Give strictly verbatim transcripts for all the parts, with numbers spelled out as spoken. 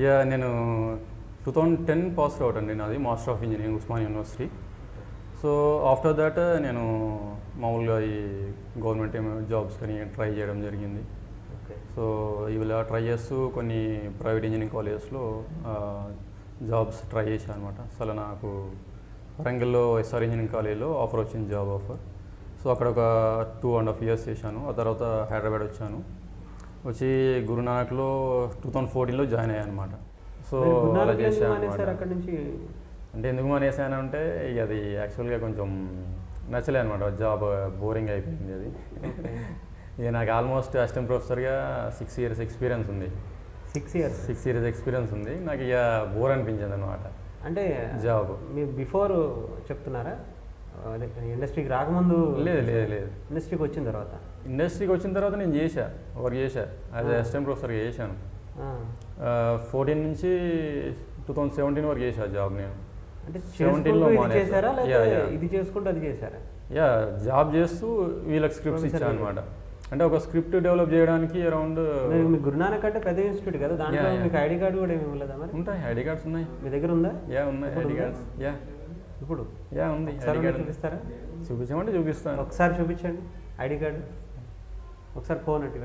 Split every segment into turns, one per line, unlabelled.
Yeah నేను two thousand ten pass out అండి నాది master of engineering Osmania university. So after that నేను మామూలుగా ఈ గవర్నమెంట్ జాబ్స్ కానీ ట్రై చేయడం జరిగింది. సో ఇలా ట్రై చేస్తూ కొన్ని ప్రైవేట్ ఇంజనీరింగ్ కాలేజెస్లో జాబ్స్ ట్రై చేశాను అనమాట. అసలు నాకు వరంగల్లో ఎస్ఆర్ ఇంజనీరింగ్ కాలేజ్లో ఆఫర్ వచ్చింది, జాబ్ ఆఫర్. సో అక్కడ ఒక టూ అండ్ హాఫ్ ఇయర్స్ చేశాను. ఆ తర్వాత హైదరాబాద్ వచ్చాను. వచ్చి గురునానక్లో టూ థౌజండ్ ఫోర్టీన్లో జాయిన్ అయ్యాను అనమాట. సో అలా చేశాను
అక్కడ నుంచి.
అంటే ఎందుకు మానేసాను అంటే ఇక అది యాక్చువల్గా కొంచెం నచ్చలే అనమాట, జాబ్ బోరింగ్ అయిపోయింది అది. ఇక నాకు ఆల్మోస్ట్ అసిస్టెంట్ ప్రొఫెసర్గా సిక్స్ ఇయర్స్ ఎక్స్పీరియన్స్ ఉంది.
Six years
six years experience ఉంది. నాకు ఇక బోర్ అనిపించింది అనమాట
అంటే
జాబ్.
మీరు బిఫోర్ చెప్తున్నారా ఇండస్ట్రీకి రాకముందు?
లేదు లేదు లేదు
ఇండస్ట్రీకి వచ్చిన తర్వాత.
ఇండస్ట్రీకి వచ్చిన తర్వాత నేను చేశా, వర్క్ చేశా యాజ్ అసిస్టెంట్ ప్రొఫెసర్గా చేశాను. ఫోర్టీన్ నుంచి టూ థౌజండ్ సెవెంటీన్ వరకు చేశా జాబ్ నేను.
అంటే సెవెంటీన్లో చేశారా ఇది చేసుకుంటూ అది చేశారా?
యా జాబ్ చేస్తూ వీళ్ళకి స్క్రిప్ట్స్ ఇచ్చాను అనమాట. అంటే ఒక స్క్రిప్ట్ డెవలప్ చేయడానికి అరౌండ్.
మీ గురునానక్ అంటే పెద్ద ఇన్స్టిట్యూట్ కదా, దాంట్లో మీకు ఐడి కార్డు కూడా ఏమి ఇవ్వలేదా మరి?
ఉంటాయి, ఐడి కార్డ్స్ ఉన్నాయి.
మీ దగ్గర ఉందా?
యా ఉన్నాయి ఐడి కార్డ్స్. యా
ఇప్పుడు
యా ఉంది.
ఐడి కార్డు చూపిస్తారా?
చూపించమంటే చూపిస్తాను.
ఒకసారి చూపించండి ఐడి కార్డు, ఒకసారి ఫోన్ అట్టుగా.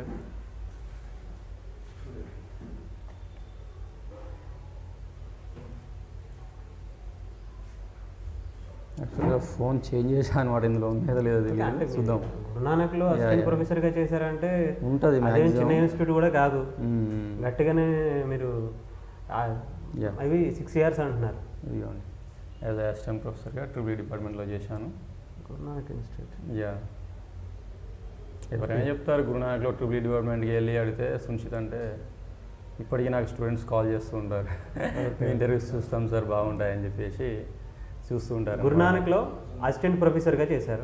యాక్చువల్గా ఫోన్ చేంజ్ చేశాను అనమాట, ఇందులో ఉన్నదో లేదో తెలియదు, చూద్దాం.
గురునానక్లో అసిస్టెంట్ ప్రొఫెసర్గా చేశారంటే
ఉంటుంది,
చిన్న ఇన్స్టిట్యూట్ కూడా కాదు, గట్టిగానే మీరు అవి సిక్స్ ఇయర్స్ అంటున్నారు.
ఇదిగోండి యాజ్ అసిస్టెంట్ ప్రొఫెసర్గా ట్రిపుల్ డిపార్ట్మెంట్లో చేశాను
గురునానక్ ఇన్స్టిట్యూట్.
యా ఎవరైనా చెప్తారు గురునానక్లో ట్రిపుల్ డిపార్ట్మెంట్కి వెళ్ళి అడిగితే సున్షిత్ అంటే ఇప్పటికీ నాకు స్టూడెంట్స్ కాల్ చేస్తూ ఉంటారు, ఇంటర్వ్యూస్ చూస్తాం సార్ బాగుంటాయని చెప్పేసి చూస్తూ ఉంటారు.
గురునానక్లో అసిస్టెంట్ ప్రొఫెసర్గా చేశారు.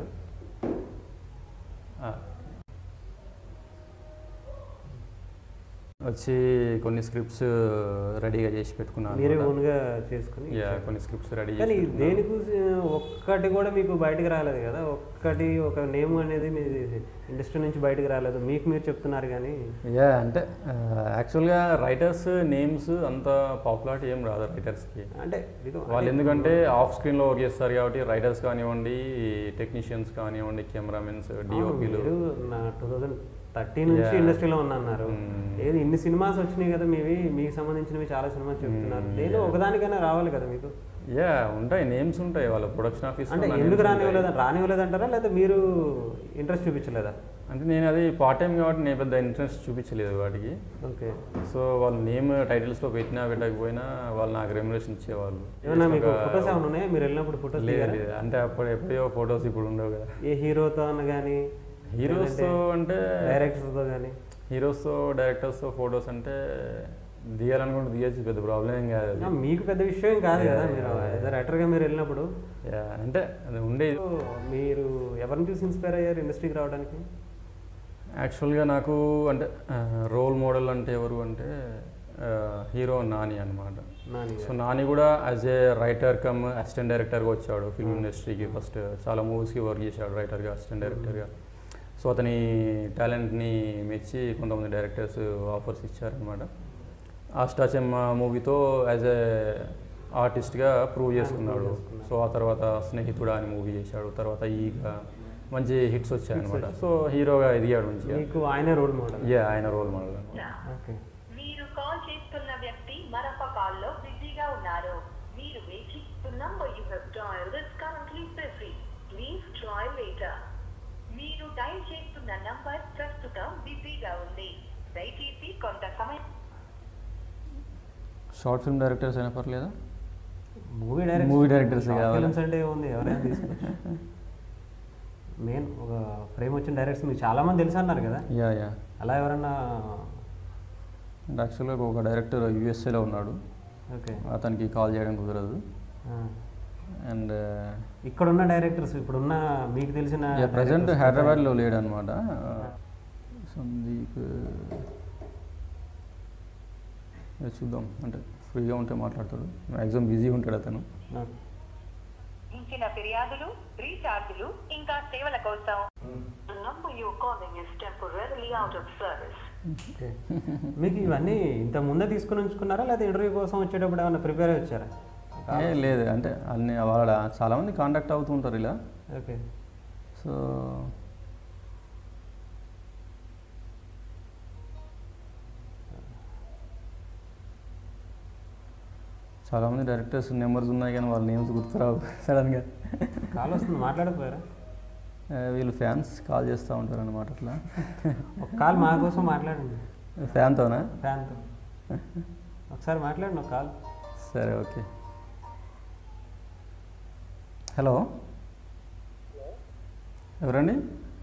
వచ్చి కొన్ని స్క్రిప్ట్స్ రెడీగా చేసి పెట్టుకున్నాను,
మీరే ఓన్గా చేసుకుని.
యా కొన్ని స్క్రిప్ట్స్ రెడీ.
కానీ దేనికి ఒక్కటి కూడా మీకు బయటకు రాలేదు కదా, ఒక్కటి ఒక నేమ్ అనేది మీ ఇండస్ట్రీ నుంచి బయటకు రాలేదు, మీకు మీరు చెప్తున్నారు కానీ.
యా అంటే యాక్చువల్గా రైటర్స్ నేమ్స్ అంత పాపులారిటీ ఏం రాదు రైటర్స్కి.
అంటే
వాళ్ళు ఎందుకంటే ఆఫ్ స్క్రీన్లో వర్క్ చేస్తారు కాబట్టి రైటర్స్ కానివ్వండి, టెక్నీషియన్స్ కానివ్వండి, కెమెరామెన్స్, డిఓపీలు.
నా టూ థౌజండ్ థర్టీ నుంచి ఇండస్ట్రీలో ఉన్నారు. ఏది ఇన్ని సినిమాస్ వచ్చినాయి కదా మీవి, మీకు సంబంధించినవి చాలా సినిమాస్ చెప్తున్నారు, నేను ఒకదానికైనా రావాలి కదా మీకు.
యా ఉంటాయి, నేమ్స్ ఉంటాయి వాళ్ళ ప్రొడక్షన్ ఆఫీస్.
అంటే ఎందుకు రానివ్వలేదు రానివ్వలేదంటారా లేదా మీరు ఇంట్రెస్ట్ చూపించలేదా?
అంటే నేను అది పార్ట్ టైం కాబట్టి నేను పెద్ద ఇంట్రెస్ట్ చూపించలేదు వాటికి.
ఓకే.
సో వాళ్ళు నేమ్ టైటిల్స్లో పెట్టినా పెట్టకపోయినా వాళ్ళు నాకు రెమ్యునరేషన్ ఇచ్చేవాళ్ళు.
ఏమన్నా మీకు ఫొటోస్ ఏమైనా ఉన్నాయా మీరు వెళ్ళినప్పుడు? ఫొటోస్
లేదు లేదు, అంటే అప్పుడు ఎప్పుడో ఫొటోస్ ఇప్పుడు ఉండవు కదా.
ఏ హీరోతో అన్న కానీ,
హీరోస్తో అంటే
డైరెక్టర్స్తో కానీ.
హీరోస్తో డైరెక్టర్స్తో ఫొటోస్ అంటే దిగాలనుకుంటే దిగచ్చు, పెద్ద ప్రాబ్లం ఏం కాదు.
మీకు పెద్ద విషయం కాదు కదా, మీరు రైటర్గా మీరు వెళ్ళినప్పుడు.
అంటే అది ఉండేది.
మీరు ఎవరిని చూసి ఇన్స్పైర్ అయ్యారు ఇండస్ట్రీకి రావడానికి?
యాక్చువల్గా నాకు అంటే రోల్ మోడల్ అంటే ఎవరు అంటే హీరో నాని అనమాట. సో నాని కూడా as a writer cum assistant డైరెక్టర్గా వచ్చాడు ఫిల్మ్ ఇండస్ట్రీకి. ఫస్ట్ చాలా మూవీస్కి వర్క్ చేశాడు రైటర్గా, అసిస్టెంట్ డైరెక్టర్గా. సో అతని టాలెంట్ని మెచ్చి కొంతమంది డైరెక్టర్స్ ఆఫర్స్ ఇచ్చారనమాట. అష్టాచెమ్మ మూవీతో యాజ్ ఏ ఆర్టిస్ట్గా ప్రూవ్ చేసుకున్నాడు. సో ఆ తర్వాత స్నేహితుడా అని మూవీ చేశాడు, తర్వాత ఈగ మంచి హిట్స్ వచ్చాయన్నమాట. సో హీరోగా ఎదిగాడు మంచిగా.
మీకు ఆయన రోల్ మోడల్?
యా ఆయన రోల్ మోడల్.
ఓకే.
మీరు కాల్ చేస్తున్న వ్యక్తి మరొక కాల్లో బిజీగా ఉన్నారు. మీరు వేచి number you have dialled is currently busy. Please try later. మీరు డయల్ చేస్తున్న నంబర్ ప్రస్తుతం బిజీగా ఉంది. దయచేసి కొంత సమయం.
షార్ట్ ఫిల్మ్ డైరెక్టర్స్ అయినా పర్లేదా?
మూవీ డైరెక్టర్
మూవీ డైరెక్టర్స్ కావాలి
అంటే ఉంది, ఎవరైనా తీసుకోవచ్చు. మెయిన్ ఒక ఫ్రేమ్ వచ్చిన డైరెక్టర్స్ మీకు చాలామంది తెలుసు అన్నారు కదా.
యా యా
అలా ఎవరన్నా?
యాక్చువల్గా ఒక డైరెక్టర్ యూఎస్ఏలో ఉన్నాడు.
ఓకే.
అతనికి కాల్ చేయడం కుదరదు. అండ్
ఇక్కడున్న డైరెక్టర్స్ ఇప్పుడున్న మీకు తెలిసిన
ప్రజెంట్ హైదరాబాద్లో లేడు అనమాట. సందీప్ చూద్దాం, అంటే ఫ్రీగా ఉంటే మాట్లాడతాడు, మ్యాక్సిమం బిజీ ఉంటాడు అతను.
ఇచ్చిన ఫిర్యాదులు, రీఛార్జీలు ఇంకా సేవల కోసం number you're calling is temporarily out of service.
Okay. మీకు ఇవన్నీ ఇంత ముందే తీసుకుని ఉంచుకున్నారా లేదా ఇంటర్వ్యూ కోసం వచ్చేటప్పుడు ఏమైనా ప్రిపేర్ అయ్యి వచ్చారా?
ఏ లేదు, అంటే అన్ని వాళ్ళ చాలామంది కాంటాక్ట్ అవుతూ ఉంటారు ఇలా.
ఓకే.
సో చాలామంది డైరెక్టర్స్ నెంబర్స్ ఉన్నాయి కానీ వాళ్ళ నేమ్స్ గుర్తురావు సడన్గా.
కాల్ వస్తుంది, మాట్లాడకపోయారా?
వీళ్ళు ఫ్యాన్స్ కాల్ చేస్తూ ఉంటారు అన్నమాట అట్లా.
ఒక కాల్ మా కోసం మాట్లాడండి.
ఫ్యాన్తోనా?
ఫ్యాన్తో ఒకసారి మాట్లాడండి ఒక కాల్.
సరే ఓకే. హలో, ఎవరండి?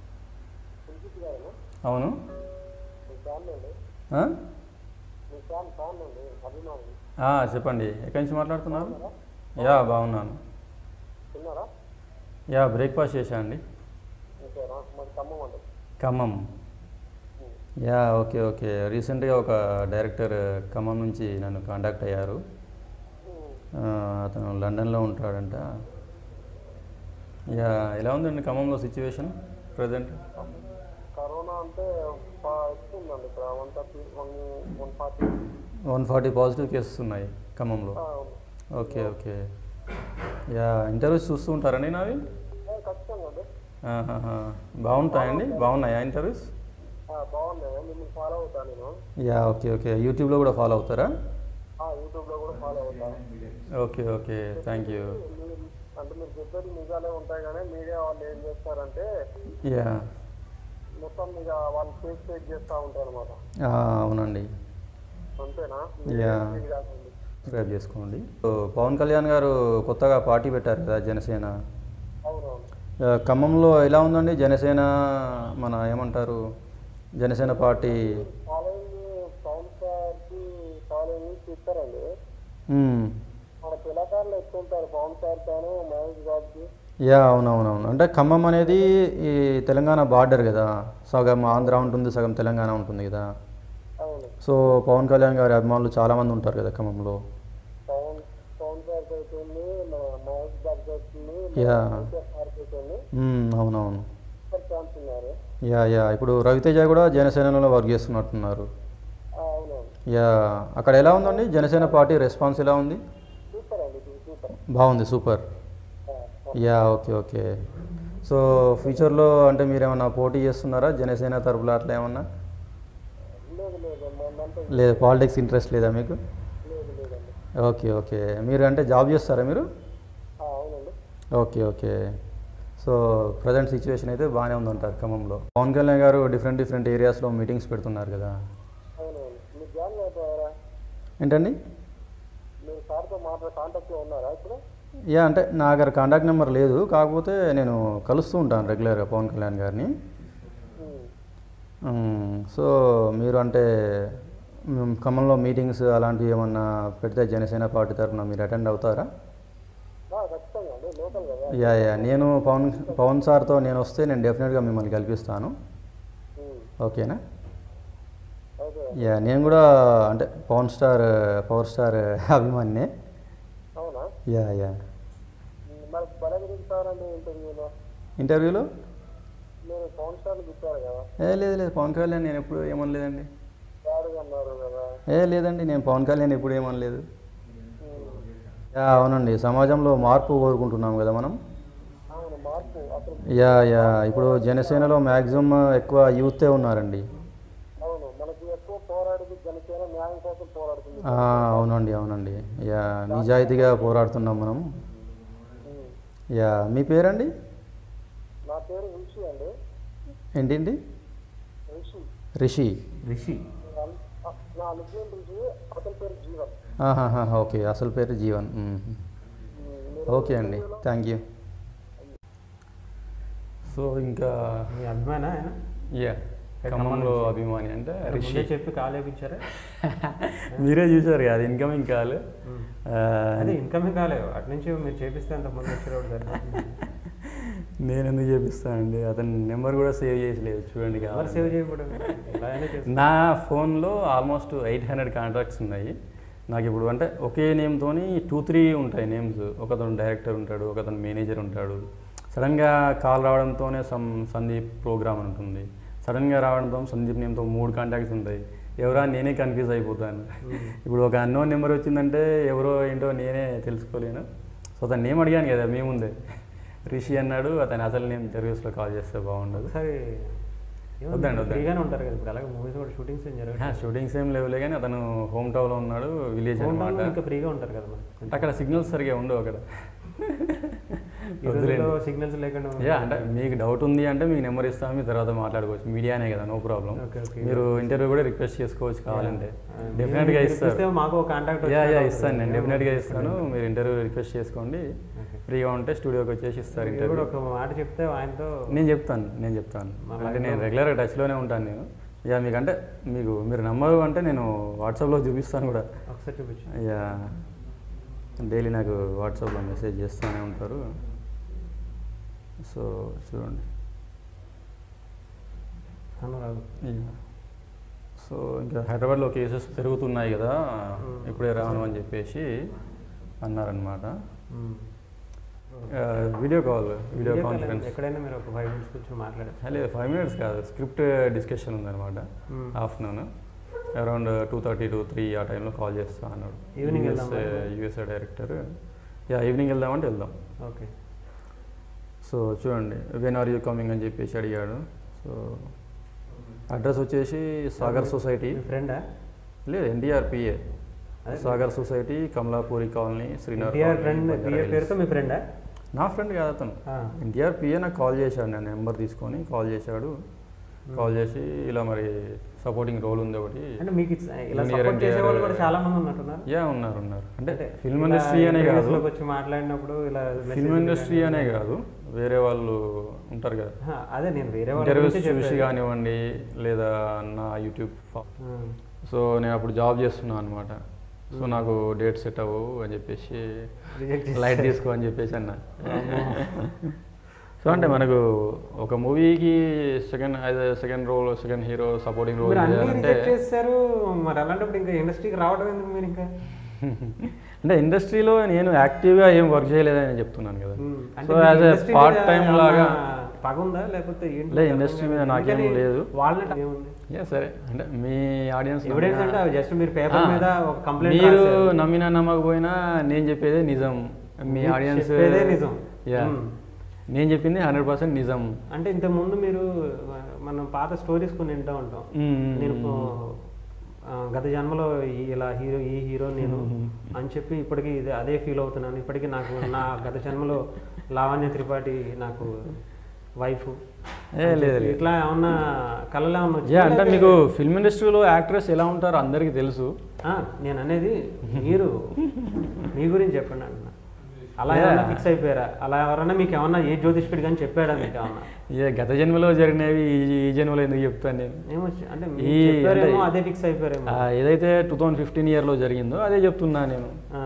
అవును. ఆ? ఆ, చెప్పండి, ఎక్కడి నుంచి మాట్లాడుతున్నారు? యా బాగున్నాను. యా బ్రేక్ఫాస్ట్ చేశా అండి. ఖమ్మం. Yeah okay okay. రీసెంట్గా ఒక డైరెక్టర్ ఖమ్మం నుంచి నన్ను కాంటాక్ట్ అయ్యారు. అతను లండన్లో ఉంటాడంట. యా ఎలా ఉందండి ఖమ్మంలో సిచ్యువేషన్ ప్రజెంట్?
కరోనా అంటే వస్తుందండి ఇక్కడ one thirty one one forty
one forty positive cases ఉన్నాయి ఖమ్మంలో. Okay okay. యా ఇంటర్వ్యూస్ చూస్తూ ఉంటారండి నావి?
ఖచ్చితంగా అండి.
బాగుంటాయండి? బాగున్నాయా ఇంటర్వ్యూస్?
బాగున్నాయి, మిమ్మల్ని ఫాలో అవుతాను నేను.
Yeah okay okay. యూట్యూబ్లో కూడా ఫాలో అవుతారా?
యూట్యూబ్లో కూడా ఫాలో అవుతాను.
Okay okay, thank you.
అంటే మీరు చెప్పేది నిజాలే ఉంటాయి కానీ మీడియా వాళ్ళు ఏం చేస్తారంటే
యా
మొత్తం ఇక వాళ్ళు ఫేక్ ఫేక్ చేస్తూ ఉంటారు అనమాట.
అవునండి.
అంతేనా?
యా సబ్స్క్రైబ్ చేసుకోండి. పవన్ కళ్యాణ్ గారు కొత్తగా పార్టీ పెట్టారు కదా, జనసేన.
అవునవును.
ఖమ్మంలో ఎలా ఉందండి జనసేన, మన ఏమంటారు జనసేన పార్టీ?
ఫాలోయింగ్ పవన్ సార్కి ఫాలోయింగ్ ఇస్తారండి. మన పిల్లకారులు ఎక్కువ ఉంటారు పవన్ సార్ తాను మహేష్ బాబుకి.
యా అవునవునవును. అంటే ఖమ్మం అనేది ఈ తెలంగాణ బార్డర్ కదా, సగం ఆంధ్ర ఉంటుంది, సగం తెలంగాణ ఉంటుంది కదా. సో పవన్ కళ్యాణ్ గారి అభిమానులు చాలామంది ఉంటారు కదా ఖమ్మంలో.
పవన్ పవన్ సార్ అవుతుంది, మహేష్ బాబు అవుతుంది.
యా
అవుతుంది.
అవునవును.
ఛాన్స్ ఉన్నారు.
యా యా ఇప్పుడు రవితేజ కూడా జనసేనలో వర్క్ చేస్తున్నట్టున్నారు.
అవునవును.
యా అక్కడ ఎలా ఉందండి జనసేన పార్టీ రెస్పాన్స్ ఎలా ఉంది?
సూపర్ అండి, సూపర్.
బాగుంది, super. Yeah okay okay. So ఫ్యూచర్లో అంటే మీరు ఏమన్నా పోటీ చేస్తున్నారా జనసేన తరపున అట్లా ఏమన్నా?
లేదు లేదు మేమంతా
లేదు, పాలిటిక్స్ ఇంట్రెస్ట్ లేదా మీకు?
లేదు లేదండి.
Okay okay. మీరు అంటే జాబ్ చేస్తారా మీరు?
అవునండి.
Okay okay. So present situation అయితే బాగానే ఉందంటారు ఖమ్మంలో. పవన్ కళ్యాణ్ గారు డిఫరెంట్ డిఫరెంట్ ఏరియాస్లో మీటింగ్స్ పెడుతున్నారు కదా.
అవునవును. మీరు జాయిన్ అయిపోయారా?
ఏంటండి?
మీరు సార్తో మాట్లాడే కాంటాక్ట్లో ఉన్నారా ఇప్పుడు?
యా అంటే నా దగ్గర కాంటాక్ట్ నెంబర్ లేదు, కాకపోతే నేను కలుస్తూ ఉంటాను రెగ్యులర్గా పవన్ కళ్యాణ్ గారిని. సో మీరు అంటే ఖమ్మంలో మీటింగ్స్ అలాంటివి ఏమన్నా పెడితే జనసేన పార్టీ తరఫున మీరు అటెండ్ అవుతారా?
ఖచ్చితంగా అండి, లోకల్ కదా.
యా యా నేను పవన్ పవన్ సార్తో నేను వస్తే నేను డెఫినెట్గా మిమ్మల్ని కల్పిస్తాను. ఓకేనా? యా నేను కూడా అంటే పవన్ స్టార్ పవర్ స్టార్ అభిమానినే.
అవునా?
Yeah yeah.
మరి బలగిరిస్తారండి ఇంటర్వ్యూలో?
ఇంటర్వ్యూలో
మీరు పవన్ స్టార్ని గుర్తారు కదా?
ఏ లేదు లేదు, పవన్ కళ్యాణ్ నేను ఎప్పుడు ఏమనలేదండి.
సార్ అన్నారు కదా?
ఏ లేదండి, నేను పవన్ కళ్యాణ్ ఎప్పుడు ఏమనలేదు. యా అవునండి, సమాజంలో మార్పు కోరుకుంటున్నాం కదా మనం.
అవును, మార్పు అసలు.
యా యా ఇప్పుడు జనసేనలో మ్యాక్సిమం ఎక్కువ యూతే ఉన్నారండి.
అవును, మనకి ఎక్కువ పోరాడేది జనసేన న్యాయం కోసం పోరాడుతుంది.
అవునండి అవునండి. యా నిజాయితీగా పోరాడుతున్నాం మనం. యా మీ పేరండి?
నా పేరు రిషి అండి.
ఏంటండి?
రిషి.
రిషి.
రిషి.
నా నిజం రిషి, అతని పేరు జీవన్.
ఓకే, అసలు పేరు జీవన్. ఓకే అండి, థ్యాంక్ యూ. సో ఇంకా
మీ అభిమాన ఆయన?
యా ఖమ్మంలో అభిమాని అంటే రిషి.
చెప్పి కాల్ వేయించారా?
మీరే చూసారు కదా ఇన్కమింగ్ కాల్.
అదే ఇన్కమింగ్ కాలే, అటు నుంచి మీరు చేపిస్తే అంతకుముందు వచ్చేవాడు సార్.
నేను ఎందుకు చేపిస్తానండి, అతని నెంబర్ కూడా సేవ్ చేసలేదు చూడండి.
ఎవరు సేవ్ చేయకూడదు,
నా ఫోన్లో ఆల్మోస్ట్ ఎయిట్ హండ్రెడ్ కాంట్రాక్ట్స్ ఉన్నాయి నాకు ఇప్పుడు. అంటే ఒకే నేమ్తోని టూ త్రీ ఉంటాయి నేమ్స్. ఒకతను డైరెక్టర్ ఉంటాడు, ఒకతను మేనేజర్ ఉంటాడు, సడన్గా కాల్ రావడంతోనే సమ్ సందీప్ ప్రోగ్రామ్ అని ఉంటుంది. సడన్గా రావడంతో సందీప్ నేమ్తో మూడు కాంటాక్ట్స్ ఉంటాయి. ఎవరా నేనే కన్ఫ్యూజ్ అయిపోతాను. ఇప్పుడు ఒక అన్నోన్ నెంబర్ వచ్చిందంటే ఎవరో ఏంటో నేనే తెలుసుకోలేను. సో అతను నేమ్ అడిగాను కదా మీ ముందే, రిషి అన్నాడు. అతను అసలు నేను ఇంటర్వ్యూస్లో కాల్ చేస్తే బాగుండదు.
సరే
వద్దండి వద్దండి.
ఫ్రీగానే ఉంటారు కదా ఇప్పుడు, అలాగే మూవీస్ కూడా షూటింగ్స్ ఏం జరగదు.
షూటింగ్స్ ఏం లేవులే కానీ అతను హోమ్ టౌన్లో ఉన్నాడు, విలేజ్ అనమాట.
ఇంకా ఫ్రీగా ఉంటారు కదా మరి.
అక్కడ సిగ్నల్స్ సరిగా ఉండవు అక్కడ.
సిగ్నల్స్ లేకుండా
యా అంటే మీకు డౌట్ ఉంది అంటే మీకు నెంబర్ ఇస్తాను, మీ తర్వాత మాట్లాడుకోవచ్చు. మీడియానే కదా, నో ప్రాబ్లం. మీరు ఇంటర్వ్యూ కూడా రిక్వెస్ట్ చేసుకోవచ్చు కావాలంటే. డెఫినెట్గా ఇస్తాను.
మాకు కాంటాక్ట్
యా యా ఇస్తాను నేను, డెఫినెట్గా ఇస్తాను. మీరు ఇంటర్వ్యూ రిక్వెస్ట్ చేసుకోండి, ఫ్రీగా ఉంటే స్టూడియోకి వచ్చేసి ఇస్తారు ఇంటర్వ్యూ.
ఒక మాట చెప్తే ఆయనతో
నేను చెప్తాను నేను చెప్తాను అంటే నేను రెగ్యులర్గా టచ్లోనే ఉంటాను నేను. యా మీకంటే మీకు మీరు నమ్మరు అంటే నేను వాట్సాప్లో చూపిస్తాను కూడా.
ఒకసారి చూపించు.
యా డైలీ నాకు వాట్సాప్లో మెసేజ్ చేస్తూనే ఉంటారు. సో చూడండి. సో ఇంకా హైదరాబాద్లో కేసెస్ పెరుగుతున్నాయి కదా, ఇప్పుడే రాను అని చెప్పేసి అన్నారనమాట. వీడియో కాల్ వీడియో కాన్ఫరెన్స్
ఎక్కడైనా మీరు ఒక ఫైవ్ మినిట్స్ కూర్చొని మాట్లాడారు.
లేదు ఫైవ్ మినిట్స్ కాదు, స్క్రిప్ట్ డిస్కషన్ ఉందన్నమాట. Afternoon around two thirty to three ఆ టైంలో కాల్ చేస్తా అన్నాడు.
Evening
USA director. Yeah evening వెళ్దామంటే వెళ్దాం.
ఓకే.
సో చూడండి, వెన్ ఆర్ యూ కమింగ్ అని చెప్పేసి అడిగాడు. సో అడ్రస్ వచ్చేసి సాగర్ సొసైటీ.
ఫ్రెండా?
లేదు NTR PA, Sagar society, Kamalapuri colony, Srinagar.
పేరుతో మీ ఫ్రెండా?
నా ఫ్రెండ్ కాదు అతను. ఎన్టీఆర్ పిఏ నాకు కాల్ చేశాడు, నేను నెంబర్ తీసుకొని కాల్ చేశాడు. కాల్ చేసి ఇలా మరి సపోర్టింగ్ రోల్ ఉంది ఒకటి.
అంటే మీకు ఇలా సపోర్ట్ చేసే వాళ్ళు కూడా చాలా మంది ఉన్నట్టున్నారు.
యా ఉన్నారు ఉన్నారు అంటే ఫిల్మ్ ఇండస్ట్రీ అనే కాదు,
వచ్చి మాట్లాడినప్పుడు ఇలా
ఫిల్మ్ ఇండస్ట్రీ అనే కాదు, వేరే వాళ్ళు ఉంటారు కదా.
అదే నేను వేరే
ఇంటర్వ్యూస్ చూసి కానివ్వండి, లేదా నా యూట్యూబ్. సో నేను అప్పుడు జాబ్ చేస్తున్నాను అనమాట. సో నాకు డేట్ సెట్ అవ్వవు అని చెప్పేసి లైట్ తీసుకో అని చెప్పేసి అన్న. సో అంటే మనకు ఒక మూవీకి second second role second hero supporting role
అంటే చేస్తారు. మరి అలాంటప్పుడు ఇంకా ఇండస్ట్రీకి రావడం ఎందుకు మీరు? ఇంకా
అంటే ఇండస్ట్రీలో నేను యాక్టివ్గా ఏం వర్క్ చేయలేదని చెప్తున్నాను కదా. So as a part time లాగా
పగుందా లేకపోతే
లే, ఇండస్ట్రీ మీద నాకేం లేదు.
వాళ్ళ ఏముంది?
సరే అంటే మీ ఆడియన్స్
జస్ట్ మీరు పేపర్ మీద ఒక కంప్లైంట్,
మీరు నమ్మినా నమ్మకపోయినా నేను చెప్పేదే నిజం. మీ ఆడియన్స్
నిజం.
యా నేను చెప్పింది హండ్రెడ్ పర్సెంట్ నిజం.
అంటే ఇంతకుముందు మీరు మనం పాత స్టోరీస్ కొన్ని వింటూ ఉంటాం. నేను గత జన్మలో ఇలా హీరో ఈ హీరో నేను అని చెప్పి ఇప్పటికీ ఇది అదే ఫీల్ అవుతున్నాను. ఇప్పటికీ నాకు నా గత జన్మలో లావణ్య త్రిపాఠి నాకు వైఫ్
లేదు
ఇట్లా ఏమన్నా కళలు ఏమన్నా?
అంటే మీకు ఫిల్మ్ ఇండస్ట్రీలో యాక్ట్రెస్ ఎలా ఉంటారో అందరికీ తెలుసు.
నేను అనేది మీరు మీ గురించి చెప్పండి అంటున్నా. అలా ఏమన్నా ఫిక్స్ అయిపోయారా? అలా ఎవరన్నా మీకు ఏమన్నా ఏ జ్యోతిష్కుడు కానీ చెప్పాడా మీకు ఏమన్నా?
ఏ గత జన్మలో జరిగినవి ఈ జన్మలో ఎందుకు చెప్తాను నేను?
ఏమో అంటే ఈ అదే ఫిక్స్ అయిపోయారేమో.
ఏదైతే టూ థౌజండ్ ఫిఫ్టీన్ ఇయర్లో జరిగిందో అదే చెప్తున్నా నేను.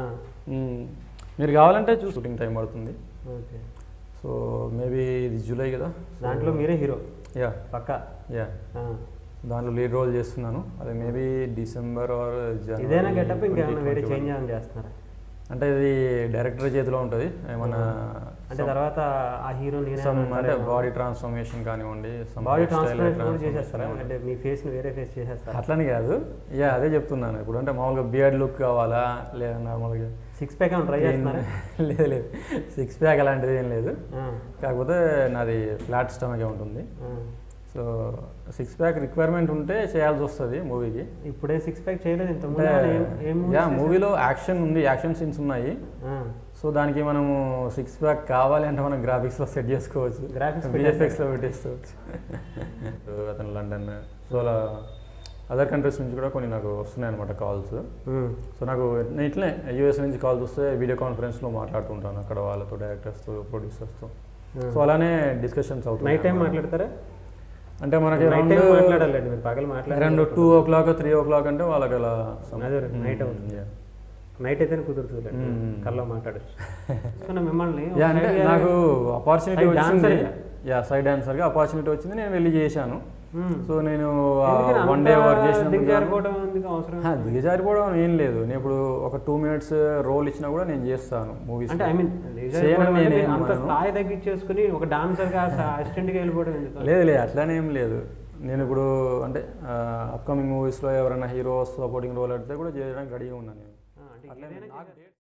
మీరు కావాలంటే చూసి షూటింగ్ టైం పడుతుంది.
ఓకే.
సో మేబీ ఇది జూలై కదా,
దాంట్లో మీరే హీరో.
యా
పక్కా.
యా దాంట్లో లీడ్ రోల్ చేస్తున్నాను. అది మేబీ డిసెంబర్ ఆర్ జనవరి.
ఇదేనా గెటప్ ఇంకేమైనా వేరే చేంజ్ ఏమైనా చేస్తున్నారా?
అంటే ఇది డైరెక్టర్ చేతిలో ఉంటుంది. ఏమన్నా
అంటే తర్వాత ఆ హీరో
అంటే బాడీ ట్రాన్స్ఫర్మేషన్ కానివ్వండి,
బాడీ ట్రాన్స్ఫర్మేషన్ చేసేస్తారా? అంటే మీ ఫేస్ని వేరే ఫేస్ చేసేస్తారా?
అట్లని కాదు. యా అదే చెప్తున్నాను. ఇప్పుడు అంటే మామూలుగా బియర్డ్ లుక్ కావాలా లేదా నార్మల్గా
సిక్స్ ప్యాక్ ఏమైనా ట్రై చేస్తున్నారా?
లేదు లేదు, సిక్స్ ప్యాక్ అలాంటిది ఏం లేదు. కాకపోతే నాది ఫ్లాట్ స్టమకే ఉంటుంది. సో సిక్స్ ప్యాక్ రిక్వైర్మెంట్ ఉంటే చేయాల్సి వస్తుంది మూవీకి.
ఇప్పుడే సిక్స్ ప్యాక్ చేయలేదు ఇంత.
యా మూవీలో యాక్షన్ ఉంది, యాక్షన్ సీన్స్ ఉన్నాయి. సో దానికి మనము సిక్స్ ప్యాక్ కావాలి అంటే మనం గ్రాఫిక్స్లో సెట్ చేసుకోవచ్చు,
గ్రాఫిక్స్
విఎఫ్ఎక్స్లో పెట్టేసుకోవచ్చు. అతను లండన్, సో అలా అదర్ కంట్రీస్ నుంచి కూడా కొన్ని నాకు వస్తున్నాయి అనమాట కాల్స్. సో నాకు నేను ఇట్లనే యూఎస్ నుంచి కాల్స్ వస్తే వీడియో కాన్ఫరెన్స్లో మాట్లాడుతుంటాను అక్కడ వాళ్ళతో, డైరెక్టర్స్తో, ప్రొడ్యూసర్స్తో. సో అలానే డిస్కషన్స్ అవుతాయి.
నైట్ టైం మాట్లాడతారా?
అంటే మనకి
మాట్లాడాలండి మీరు పగలు మాట్లాడాలి.
రెండు two o'clock three o'clock అంటే వాళ్ళకి అలా
నైట్ అవుతుంది. నైట్ అయితేనే కుదురుతుంది, కల్లో మాట్లాడచ్చు మిమ్మల్ని.
అంటే నాకు ఆపర్చునిటీ వచ్చింది, యా సైడ్ డాన్సర్గా ఆపర్చునిటీ వచ్చింది, నేను వెళ్ళి చేశాను. సో నేను
ఎందుకని
వన్
అంత
డే వర్క్ చేసిన
దిగజారిపోవడం ఎందుకు అవసరం?
దిగజారిపోవడం ఏం లేదు. నేను ఇప్పుడు ఒక టూ మినిట్స్ రోల్ ఇచ్చినా కూడా నేను చేస్తాను మూవీస్.
అంటే ఐ మీన్ అంత స్థాయి తగ్గించేసుకుని ఒక డాన్సర్గా అసిస్టెంట్గా వెళ్ళిపోవడం ఎందుకు?
లేదు లేదు అట్లానే ఏం లేదు. నేను ఇప్పుడు అంటే అప్కమింగ్ మూవీస్లో ఎవరైనా హీరో సపోర్టింగ్ రోల్ అయితే కూడా చేయడానికి రెడీగా ఉన్నాను నేను.
అంటే